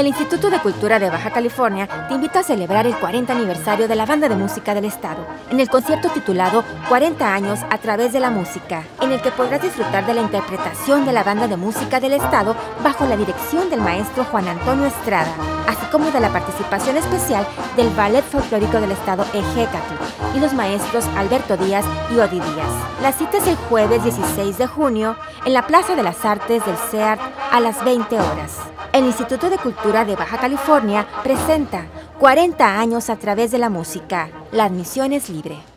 El Instituto de Cultura de Baja California te invita a celebrar el 40 aniversario de la Banda de Música del Estado, en el concierto titulado 40 años a través de la música, en el que podrás disfrutar de la interpretación de la Banda de Música del Estado bajo la dirección del maestro Juan Antonio Estrada, así como de la participación especial del Ballet Folclórico del Estado Ejecatl y los maestros Alberto Díaz y Odi Díaz. La cita es el jueves 16 de junio en la Plaza de las Artes del CEART a las 20 horas. El Instituto de Cultura de Baja California presenta 40 años a través de la música. La admisión es libre.